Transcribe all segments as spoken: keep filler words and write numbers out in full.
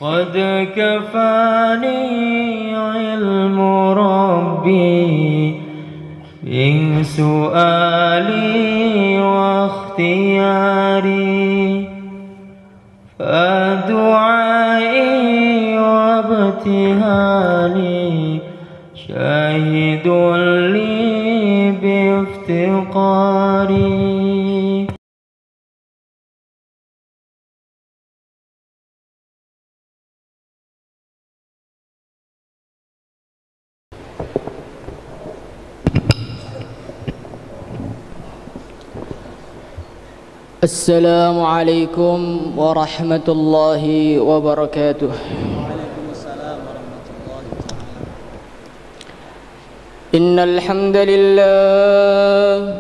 قد كفاني علم ربي من سؤالي واختياري فدعائي وابتهالي شاهد لي بافتقاري. Assalamualaikum warahmatullahi wabarakatuh. Waalaikumsalam warahmatullahi wabarakatuh. Innal hamdalillah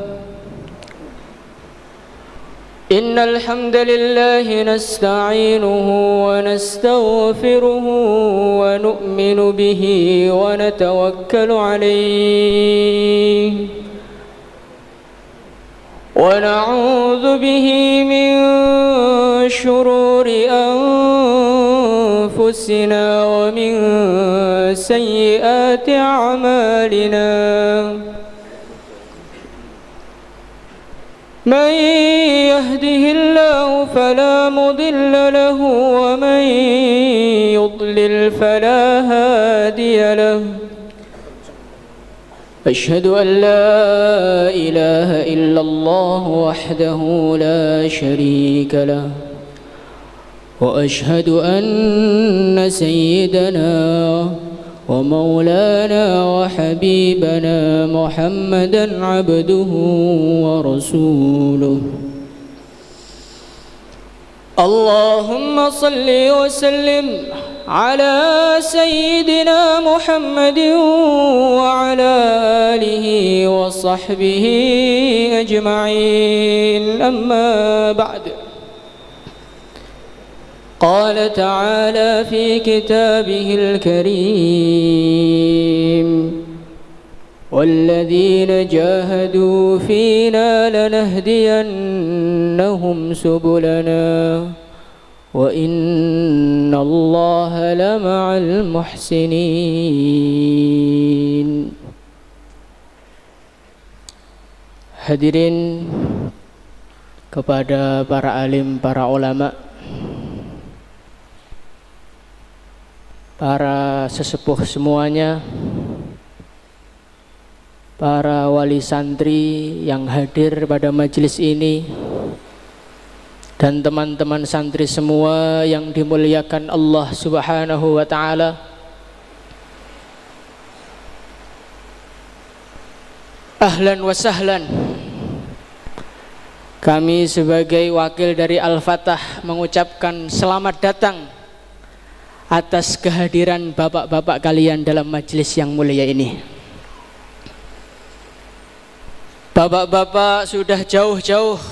Innal hamdalillah nasta'inuhu wa nastaghfiruhu wa nu'minu bihi wa natawakkalu alayhi ونعوذ به من شرور أنفسنا ومن سيئات أعمالنا من يهده الله فلا مضل له ومن يضلل فلا هادي له أشهد أن لا إله إلا الله وحده لا شريك له وأشهد أن سيدنا ومولانا وحبيبنا محمدا عبده ورسوله. اللهم صل وسلم على سيدنا محمد وعلى آله وصحبه أجمعين. أما بعد، قال تعالى في كتابه الكريم: والذين جاهدوا فينا لنهدينهم سبلنا وإن الله لمع المحسنين. Hadirin kepada para alim, para ulama, para sesepuh semuanya, para wali santri yang hadir pada majelis ini, dan teman-teman santri semua yang dimuliakan Allah Subhanahu wa ta'ala. Ahlan wa sahlan. Kami sebagai wakil dari Al-Fatah mengucapkan selamat datang atas kehadiran bapak-bapak kalian dalam majelis yang mulia ini. Bapak-bapak sudah jauh-jauh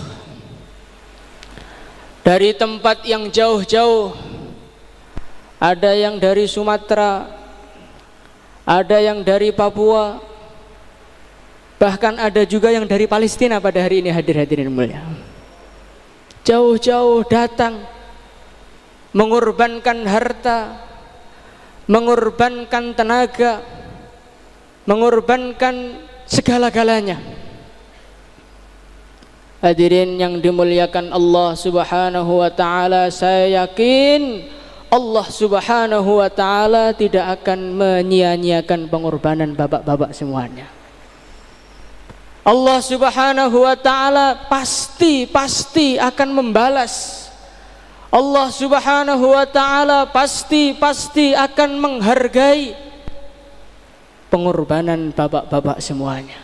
dari tempat yang jauh-jauh, ada yang dari Sumatera, ada yang dari Papua, bahkan ada juga yang dari Palestina pada hari ini hadir. Hadirin mulia, jauh-jauh datang mengorbankan harta, mengorbankan tenaga, mengorbankan segala-galanya. Hadirin yang dimuliakan Allah Subhanahu wa ta'ala, saya yakin Allah Subhanahu wa ta'ala tidak akan menyia-nyiakan pengorbanan bapak-bapak semuanya. Allah Subhanahu wa ta'ala pasti pasti akan membalas. Allah Subhanahu wa ta'ala pasti pasti akan menghargai pengorbanan bapak-bapak semuanya.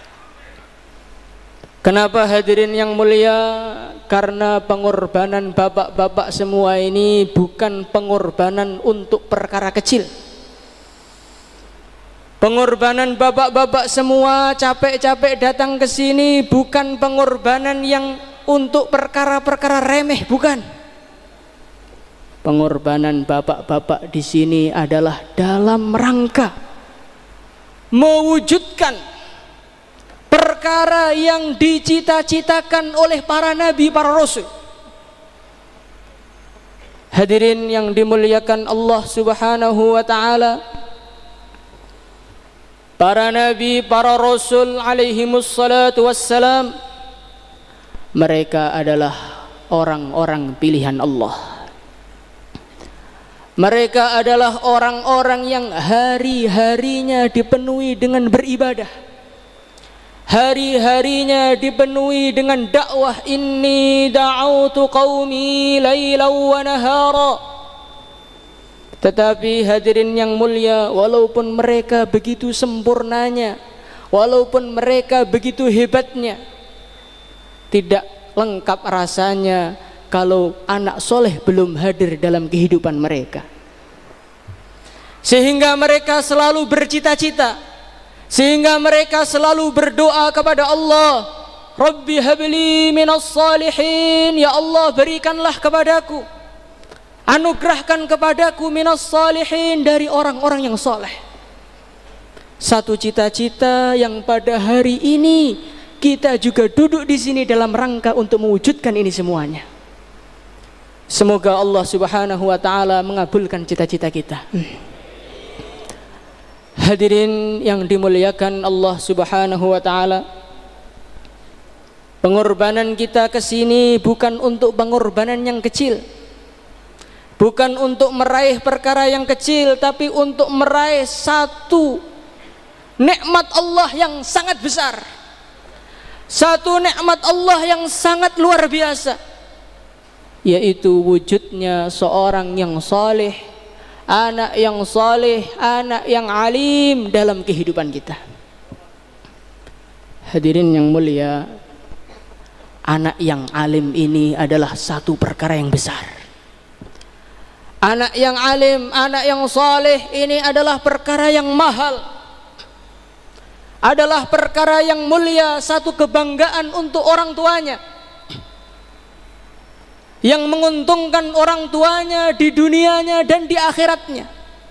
Kenapa hadirin yang mulia? Karena pengorbanan bapak-bapak semua ini bukan pengorbanan untuk perkara kecil. Pengorbanan bapak-bapak semua capek-capek datang ke sini bukan pengorbanan yang untuk perkara-perkara remeh, bukan. Pengorbanan bapak-bapak di sini adalah dalam rangka mewujudkan perkara yang dicita-citakan oleh para nabi, para rasul. Hadirin yang dimuliakan Allah Subhanahu wa taala, para nabi, para rasul alaihimus salatu wassalam, mereka adalah orang-orang pilihan Allah. Mereka adalah orang-orang yang hari-harinya dipenuhi dengan beribadah, hari-harinya dipenuhi dengan dakwah. Inni da'autu qaumi lailan wa nahara. Tetapi hadirin yang mulia, walaupun mereka begitu sempurnanya, walaupun mereka begitu hebatnya, tidak lengkap rasanya kalau anak soleh belum hadir dalam kehidupan mereka. Sehingga mereka selalu bercita-cita, sehingga mereka selalu berdoa kepada Allah, Rabbi habli minas salihin, ya Allah berikanlah kepadaku, anugerahkan kepadaku minas salihin, dari orang-orang yang soleh. Satu cita-cita yang pada hari ini kita juga duduk di sini dalam rangka untuk mewujudkan ini semuanya. Semoga Allah Subhanahu wa taala mengabulkan cita-cita kita. Hadirin yang dimuliakan Allah Subhanahu wa taala, pengorbanan kita ke sini bukan untuk pengorbanan yang kecil, bukan untuk meraih perkara yang kecil, tapi untuk meraih satu nikmat Allah yang sangat besar, satu nikmat Allah yang sangat luar biasa, yaitu wujudnya seorang yang saleh, anak yang saleh, anak yang alim dalam kehidupan kita. Hadirin yang mulia, anak yang alim ini adalah satu perkara yang besar. Anak yang alim, anak yang saleh ini adalah perkara yang mahal, adalah perkara yang mulia, satu kebanggaan untuk orang tuanya, yang menguntungkan orang tuanya di dunianya dan di akhiratnya.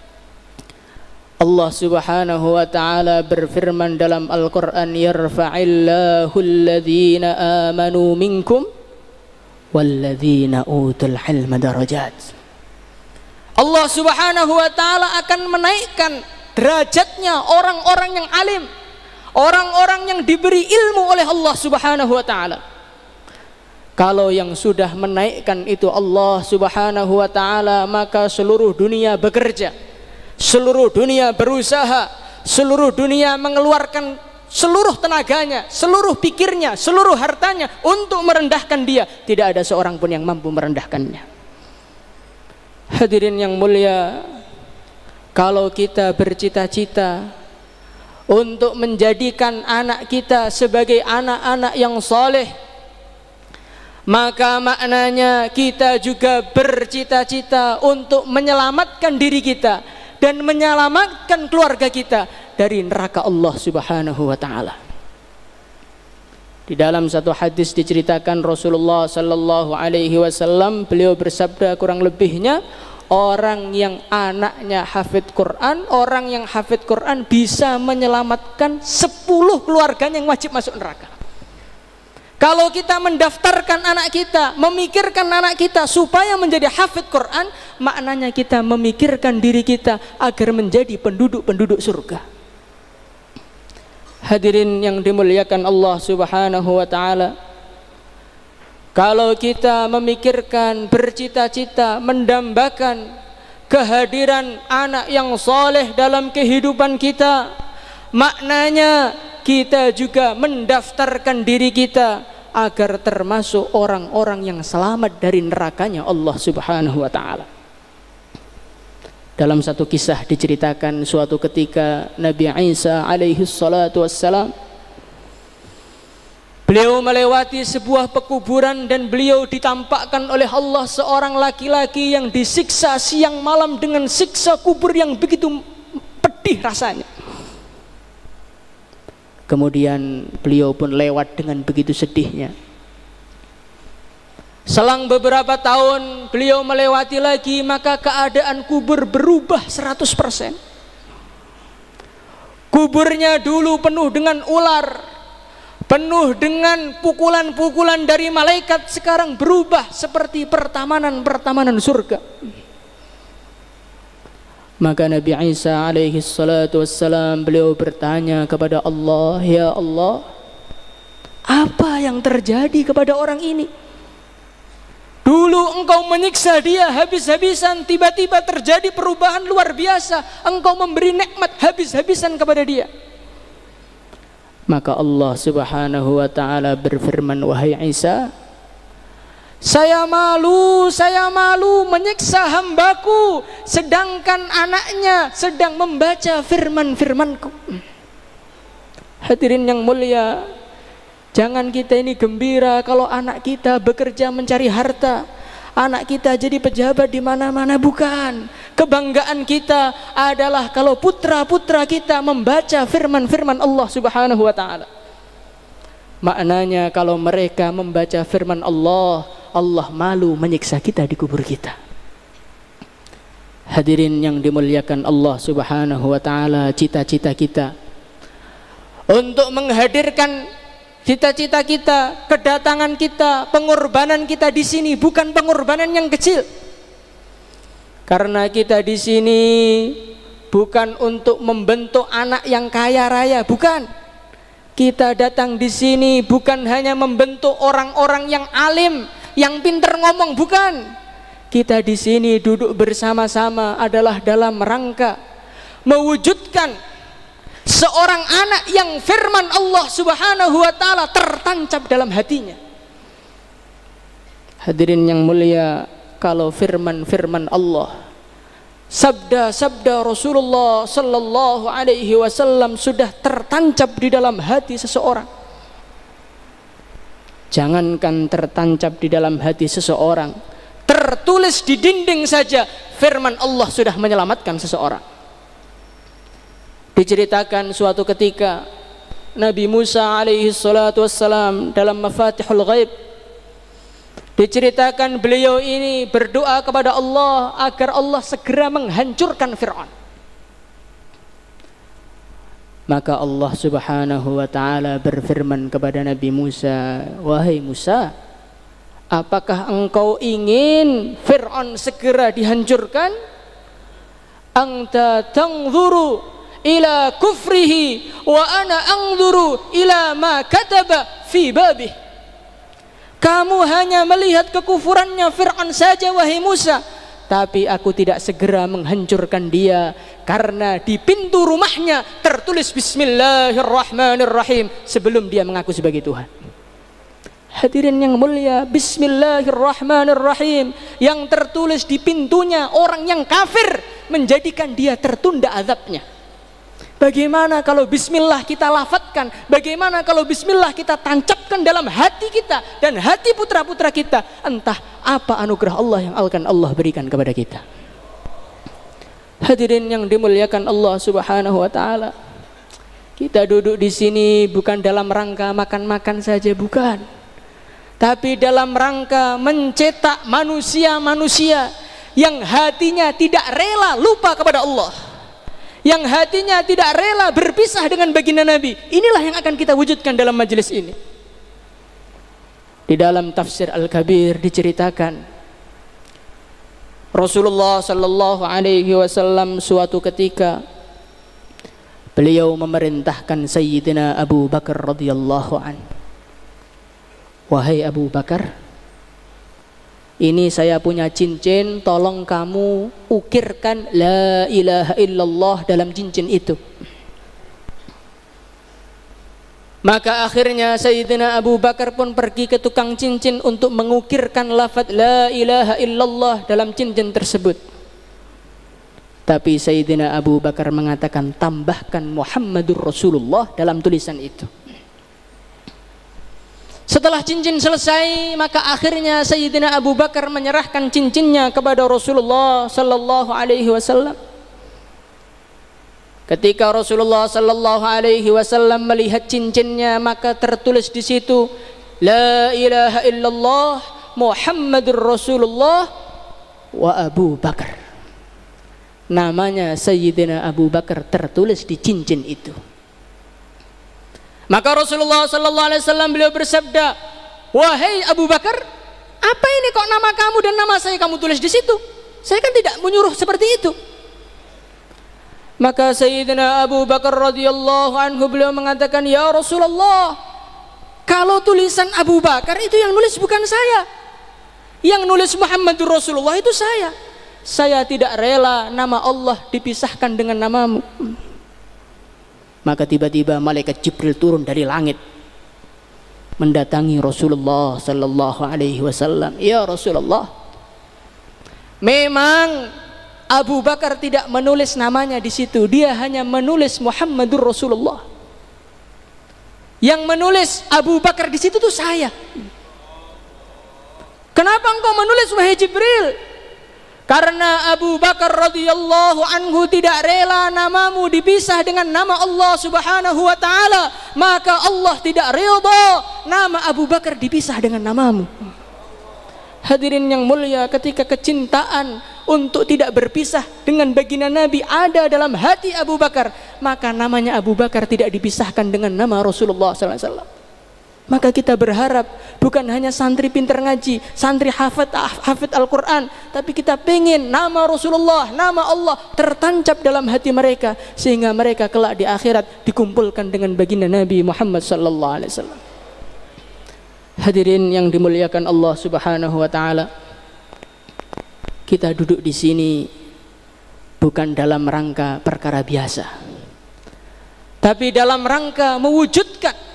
Allah Subhanahu wa taala berfirman dalam Al-Qur'an, yarfa'illahu alladhina amanu minkum walladhina utul ilma darajat. Allah Subhanahu wa taala akan menaikkan derajatnya orang-orang yang alim, orang-orang yang diberi ilmu oleh Allah Subhanahu wa taala. Kalau yang sudah menaikkan itu Allah Subhanahu wa taala, maka seluruh dunia bekerja, seluruh dunia berusaha, seluruh dunia mengeluarkan seluruh tenaganya, seluruh pikirnya, seluruh hartanya untuk merendahkan dia. Tidak ada seorang pun yang mampu merendahkannya. Hadirin yang mulia, kalau kita bercita-cita untuk menjadikan anak kita sebagai anak-anak yang saleh, maka maknanya kita juga bercita-cita untuk menyelamatkan diri kita dan menyelamatkan keluarga kita dari neraka Allah Subhanahu wa taala. Di dalam satu hadis diceritakan Rasulullah sallallahu alaihi wasallam, beliau bersabda kurang lebihnya, orang yang anaknya hafid Quran, orang yang hafid Quran bisa menyelamatkan sepuluh keluarganya yang wajib masuk neraka. Kalau kita mendaftarkan anak kita, memikirkan anak kita supaya menjadi hafid Quran, maknanya kita memikirkan diri kita agar menjadi penduduk-penduduk surga. Hadirin yang dimuliakan Allah Subhanahu wa taala, kalau kita memikirkan, bercita-cita, mendambakan kehadiran anak yang saleh dalam kehidupan kita, maknanya kita juga mendaftarkan diri kita agar termasuk orang-orang yang selamat dari nerakanya Allah Subhanahu wa taala. Dalam satu kisah diceritakan suatu ketika Nabi Isa alaihi salatu wassalam, beliau melewati sebuah pekuburan dan beliau ditampakkan oleh Allah seorang laki-laki yang disiksa siang malam dengan siksa kubur yang begitu pedih rasanya. Kemudian beliau pun lewat dengan begitu sedihnya. Selang beberapa tahun beliau melewati lagi, maka keadaan kubur berubah seratus persen. Kuburnya dulu penuh dengan ular, penuh dengan pukulan-pukulan dari malaikat, sekarang berubah seperti pertamanan-pertamanan surga. Maka Nabi Isa alaihi salatu wassalam, beliau bertanya kepada Allah, ya Allah, apa yang terjadi kepada orang ini? Dulu engkau menyiksa dia habis-habisan, tiba-tiba terjadi perubahan luar biasa, engkau memberi nikmat habis-habisan kepada dia. Maka Allah subhanahu wa ta'ala berfirman, wahai Isa, saya malu, saya malu menyiksa hambaku, sedangkan anaknya sedang membaca firman-firmanku. Hadirin yang mulia, jangan kita ini gembira kalau anak kita bekerja mencari harta, anak kita jadi pejabat di mana-mana, bukan. Kebanggaan kita adalah kalau putra-putra kita membaca firman-firman Allah subhanahu wa ta'ala. Maknanya kalau mereka membaca firman Allah, Allah malu menyiksa kita di kubur kita. Hadirin yang dimuliakan Allah subhanahu wa ta'ala, cita-cita kita untuk menghadirkan cita-cita kita, kedatangan kita, pengorbanan kita di sini bukan pengorbanan yang kecil. Karena kita di sini bukan untuk membentuk anak yang kaya raya, bukan. Kita datang di sini bukan hanya membentuk orang-orang yang alim, yang pinter ngomong, bukan. Kita di sini duduk bersama-sama adalah dalam rangka mewujudkan seorang anak yang firman Allah subhanahu wa ta'ala tertancap dalam hatinya. Hadirin yang mulia, kalau firman-firman Allah, sabda-sabda Rasulullah sallallahu alaihi wasallam sudah tertancap di dalam hati seseorang, jangankan tertancap di dalam hati seseorang, tertulis di dinding saja firman Allah sudah menyelamatkan seseorang. Diceritakan suatu ketika Nabi Musa alaihi salatu wassalam dalam Mafatihul Ghaib, diceritakan beliau ini berdoa kepada Allah agar Allah segera menghancurkan Fir'aun. Maka Allah subhanahu wa ta'ala berfirman kepada Nabi Musa, wahai Musa, apakah engkau ingin Fir'aun segera dihancurkan? Anta tanzuru ila kufrihi wa ana anzuru ila ma kataba fi babih. Kamu hanya melihat kekufurannya Fir'aun saja wahai Musa, tapi aku tidak segera menghancurkan dia karena di pintu rumahnya tertulis Bismillahirrahmanirrahim sebelum dia mengaku sebagai Tuhan. Hadirin yang mulia, Bismillahirrahmanirrahim yang tertulis di pintunya orang yang kafir menjadikan dia tertunda azabnya. Bagaimana kalau bismillah kita lafadzkan? Bagaimana kalau bismillah kita tancapkan dalam hati kita dan hati putra-putra kita? Entah apa anugerah Allah yang akan Allah berikan kepada kita. Hadirin yang dimuliakan Allah subhanahu wa ta'ala, kita duduk di sini bukan dalam rangka makan-makan saja, bukan, tapi dalam rangka mencetak manusia-manusia yang hatinya tidak rela lupa kepada Allah, yang hatinya tidak rela berpisah dengan baginda Nabi. Inilah yang akan kita wujudkan dalam majelis ini. Di dalam tafsir Al-Kabir diceritakan Rasulullah sallallahu alaihi wasallam suatu ketika beliau memerintahkan Sayyidina Abu Bakar radhiyallahu an, wahai Abu Bakar, ini saya punya cincin, tolong kamu ukirkan la ilaha illallah dalam cincin itu. Maka akhirnya Sayyidina Abu Bakar pun pergi ke tukang cincin untuk mengukirkan lafaz la ilaha illallah dalam cincin tersebut. Tapi Sayyidina Abu Bakar mengatakan tambahkan Muhammadur Rasulullah dalam tulisan itu. Setelah cincin selesai, maka akhirnya Sayyidina Abu Bakar menyerahkan cincinnya kepada Rasulullah sallallahu alaihi wasallam. Ketika Rasulullah sallallahu alaihi wasallam melihat cincinnya, maka tertulis di situ la ilaha illallah Muhammadur Rasulullah wa Abu Bakar. Namanya Sayyidina Abu Bakar tertulis di cincin itu. Maka Rasulullah sallallahu alaihi wasallam beliau bersabda, "Wahai Abu Bakar, apa ini kok nama kamu dan nama saya kamu tulis di situ? Saya kan tidak menyuruh seperti itu." Maka Sayyidina Abu Bakar radhiyallahu anhu beliau mengatakan, "Ya Rasulullah, kalau tulisan Abu Bakar itu yang nulis bukan saya. Yang nulis Muhammadur Rasulullah itu saya. Saya tidak rela nama Allah dipisahkan dengan namamu." Maka tiba-tiba malaikat Jibril turun dari langit mendatangi Rasulullah sallallahu alaihi wasallam. "Ya Rasulullah, memang Abu Bakar tidak menulis namanya di situ. Dia hanya menulis Muhammadur Rasulullah. Yang menulis Abu Bakar di situ tuh saya. Kenapa engkau menulis wahai Jibril?" Karena Abu Bakar radhiyallahu anhu tidak rela namamu dipisah dengan nama Allah subhanahu wa ta'ala, maka Allah tidak ridha nama Abu Bakar dipisah dengan namamu. Hadirin yang mulia, ketika kecintaan untuk tidak berpisah dengan baginda Nabi ada dalam hati Abu Bakar, maka namanya Abu Bakar tidak dipisahkan dengan nama Rasulullah sallallahu alaihi wasallam. Maka kita berharap bukan hanya santri pintar ngaji, santri hafid hafid Al-Quran, tapi kita pengen nama Rasulullah, nama Allah tertancap dalam hati mereka, sehingga mereka kelak di akhirat dikumpulkan dengan baginda Nabi Muhammad sallallahu alaihi wasallam. Hadirin yang dimuliakan Allah subhanahu wa ta'ala, kita duduk di sini bukan dalam rangka perkara biasa, tapi dalam rangka mewujudkan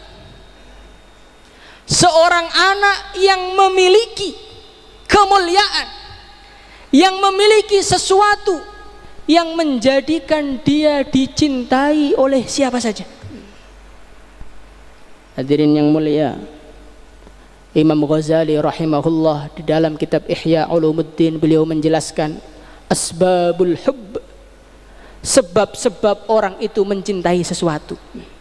seorang anak yang memiliki kemuliaan, yang memiliki sesuatu yang menjadikan dia dicintai oleh siapa saja. Hadirin yang mulia, Imam Ghazali rahimahullah di dalam kitab Ihya Ulumuddin beliau menjelaskan asbabul hubb, sebab-sebab orang itu mencintai sesuatu.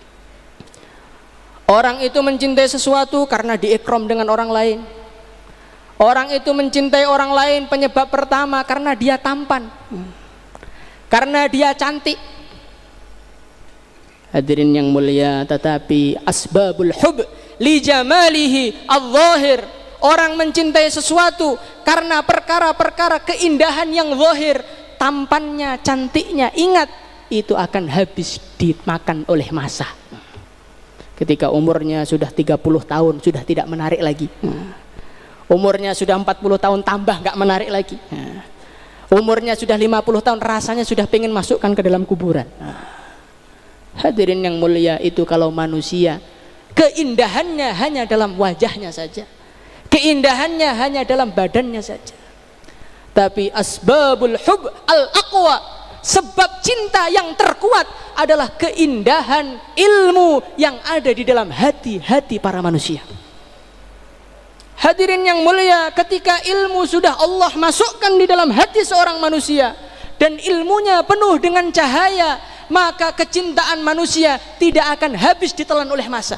Orang itu mencintai sesuatu karena diikram dengan orang lain. Orang itu mencintai orang lain penyebab pertama karena dia tampan, karena dia cantik. Hadirin yang mulia, tetapi asbabul hub li jamalihi al-zahir, orang mencintai sesuatu karena perkara-perkara keindahan yang zahir, tampannya, cantiknya. Ingat, itu akan habis dimakan oleh masa. Ketika umurnya sudah tiga puluh tahun sudah tidak menarik lagi. Umurnya sudah empat puluh tahun tambah nggak menarik lagi. Umurnya sudah lima puluh tahun rasanya sudah pengen masukkan ke dalam kuburan. Hadirin yang mulia, itu kalau manusia keindahannya hanya dalam wajahnya saja, keindahannya hanya dalam badannya saja. Tapi asbabul hub al-aqwa, sebab cinta yang terkuat adalah keindahan ilmu yang ada di dalam hati-hati para manusia. Hadirin yang mulia, ketika ilmu sudah Allah masukkan di dalam hati seorang manusia dan ilmunya penuh dengan cahaya, maka kecintaan manusia tidak akan habis ditelan oleh masa.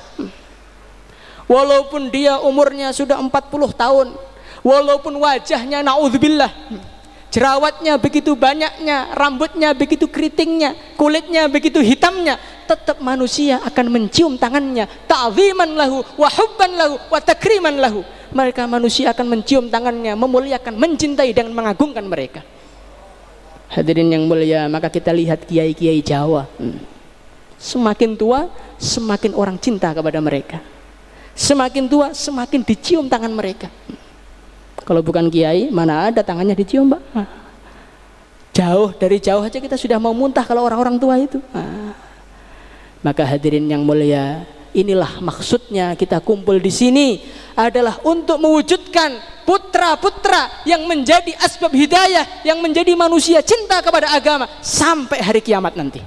Walaupun dia umurnya sudah empat puluh tahun, walaupun wajahnya naudzubillah, jerawatnya begitu banyaknya, rambutnya begitu keritingnya, kulitnya begitu hitamnya, tetap manusia akan mencium tangannya, ta'ziman lahu wa hubban lahu wa takriman lahu. Mereka manusia akan mencium tangannya, memuliakan, mencintai dan mengagungkan mereka. Hadirin yang mulia, maka kita lihat kiai-kiai Jawa, hmm. semakin tua semakin orang cinta kepada mereka, semakin tua semakin dicium tangan mereka. Kalau bukan kiai, mana ada tangannya dicium, Mbak? Nah, jauh, dari jauh aja kita sudah mau muntah kalau orang-orang tua itu. Nah, maka hadirin yang mulia, inilah maksudnya kita kumpul di sini adalah untuk mewujudkan putra-putra yang menjadi asbab hidayah, yang menjadi manusia cinta kepada agama sampai hari kiamat nanti.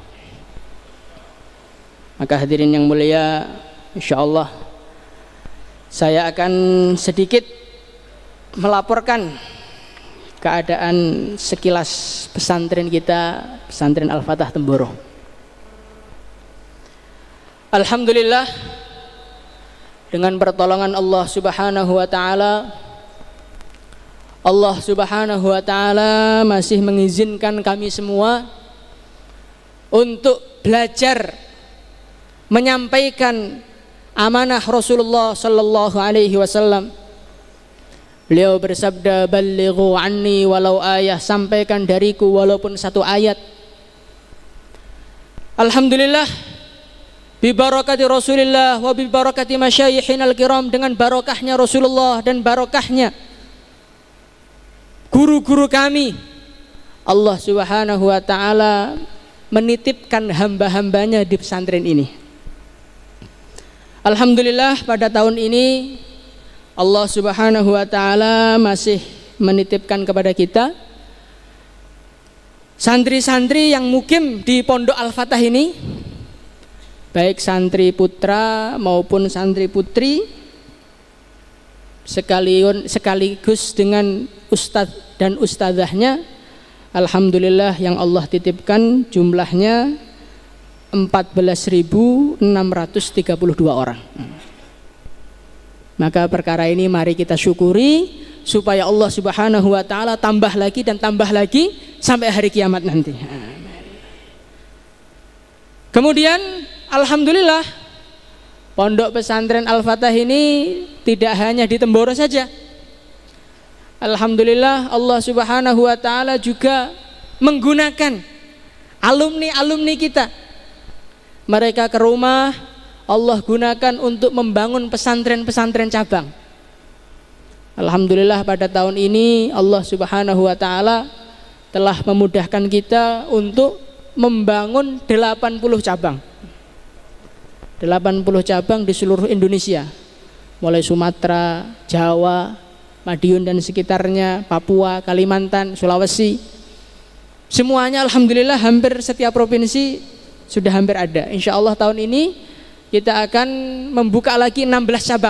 Maka hadirin yang mulia, insya Allah saya akan sedikit melaporkan keadaan sekilas pesantren kita, pesantren Al-Fatah Temboro. Alhamdulillah, dengan pertolongan Allah subhanahu wa ta'ala, Allah subhanahu wa ta'ala masih mengizinkan kami semua untuk belajar menyampaikan amanah Rasulullah sallallahu alaihi wasallam. Beliau bersabda, "Ballighu anni walau ayah," sampaikan dariku walaupun satu ayat. Alhamdulillah, bi barakati Rasulillah wa bi barakati masyayikhinal kiram, dengan barokahnya Rasulullah dan barokahnya guru-guru kami, Allah Subhanahu wa taala menitipkan hamba-hambanya di pesantren ini. Alhamdulillah, pada tahun ini Allah Subhanahu wa taala masih menitipkan kepada kita santri-santri yang mukim di Pondok Al-Fatah ini, baik santri putra maupun santri putri, sekaligus, sekaligus dengan ustadz dan ustadzahnya. Alhamdulillah yang Allah titipkan jumlahnya empat belas ribu enam ratus tiga puluh dua orang. Maka perkara ini mari kita syukuri supaya Allah Subhanahu wa taala tambah lagi dan tambah lagi sampai hari kiamat nanti. Kemudian alhamdulillah Pondok Pesantren Al-Fatah ini tidak hanya di Temboro saja. Alhamdulillah Allah Subhanahu wa taala juga menggunakan alumni-alumni kita. Mereka ke rumah, Allah gunakan untuk membangun pesantren-pesantren cabang. Alhamdulillah pada tahun ini Allah Subhanahu wa taala telah memudahkan kita untuk membangun delapan puluh cabang. delapan puluh cabang di seluruh Indonesia. Mulai Sumatera, Jawa, Madiun dan sekitarnya, Papua, Kalimantan, Sulawesi. Semuanya alhamdulillah hampir setiap provinsi sudah hampir ada. Insya Allah tahun ini kita akan membuka lagi enam belas cabang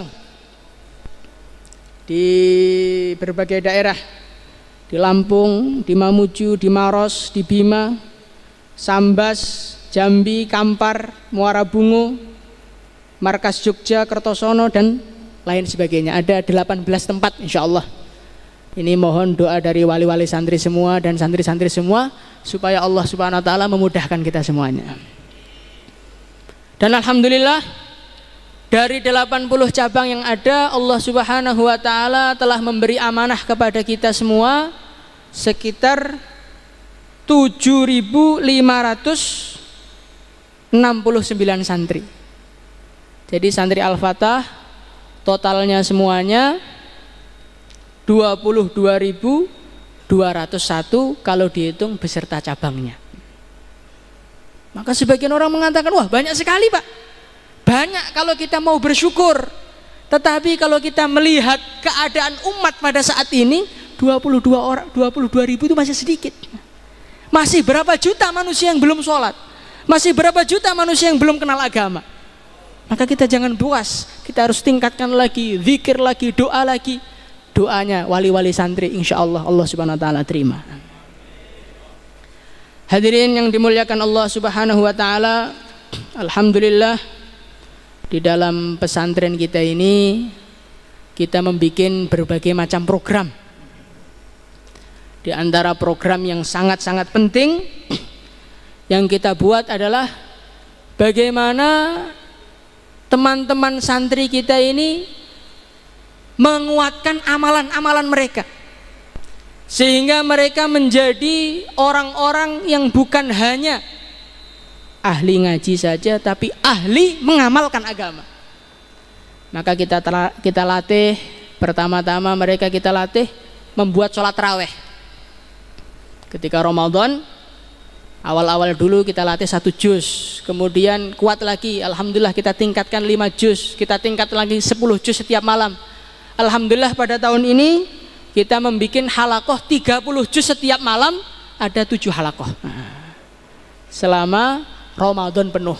di berbagai daerah, di Lampung, di Mamuju, di Maros, di Bima, Sambas, Jambi, Kampar, Muara Bungo, Markas Jogja, Kertosono dan lain sebagainya. Ada delapan belas tempat insya Allah. Ini mohon doa dari wali-wali santri semua dan santri-santri semua supaya Allah Subhanahu wa taala memudahkan kita semuanya. Dan alhamdulillah dari delapan puluh cabang yang ada, Allah Subhanahu wa taala telah memberi amanah kepada kita semua sekitar tujuh ribu lima ratus enam puluh sembilan santri. Jadi santri Al-Fatah totalnya semuanya dua puluh dua ribu dua ratus satu kalau dihitung beserta cabangnya. Maka sebagian orang mengatakan, wah banyak sekali Pak. Banyak kalau kita mau bersyukur. Tetapi kalau kita melihat keadaan umat pada saat ini, dua puluh dua orang, dua puluh dua ribu itu masih sedikit. Masih berapa juta manusia yang belum sholat? Masih berapa juta manusia yang belum kenal agama? Maka kita jangan puas, kita harus tingkatkan lagi, zikir lagi, doa lagi. Doanya wali-wali santri insya Allah Allah Subhanahu wa taala terima. Hadirin yang dimuliakan Allah Subhanahu wa taala, alhamdulillah di dalam pesantren kita ini kita membuat berbagai macam program. Di antara program yang sangat-sangat penting yang kita buat adalah bagaimana teman-teman santri kita ini menguatkan amalan-amalan mereka sehingga mereka menjadi orang-orang yang bukan hanya ahli ngaji saja tapi ahli mengamalkan agama. Maka kita kita latih, pertama-tama mereka kita latih membuat sholat tarawih. Ketika Ramadan awal-awal dulu kita latih satu juz, kemudian kuat lagi, alhamdulillah kita tingkatkan lima juz, kita tingkat lagi sepuluh juz setiap malam. Alhamdulillah pada tahun ini kita membuat halakoh tiga puluh juz setiap malam, ada tujuh halakoh selama Ramadan penuh.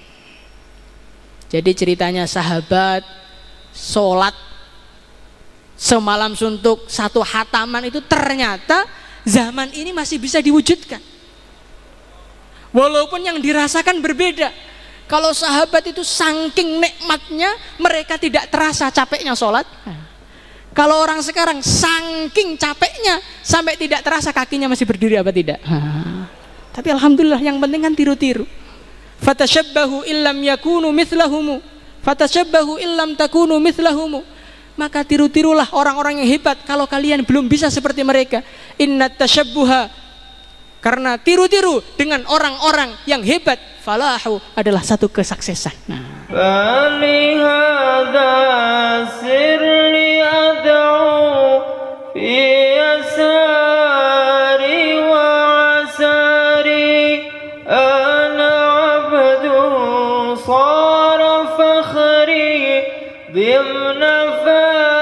Jadi ceritanya sahabat sholat semalam suntuk satu hataman itu ternyata zaman ini masih bisa diwujudkan. Walaupun yang dirasakan berbeda. Kalau sahabat itu saking nikmatnya mereka tidak terasa capeknya sholat. Kalau orang sekarang saking capeknya sampai tidak terasa kakinya masih berdiri apa tidak. Tapi alhamdulillah yang penting kan tiru-tiru. Fatashabbahu illam yakunu mithlahumu fatashabbahu illam takunu mithlahum. Maka tiru-tirulah orang-orang yang hebat kalau kalian belum bisa seperti mereka. Innat tasyabbuha, karena tiru-tiru dengan orang-orang yang hebat, falahu, adalah satu kesuksesan. Nah. فلهذا سري أدعو في يساري وعساري أنا عبد صار فخري ضمن فاري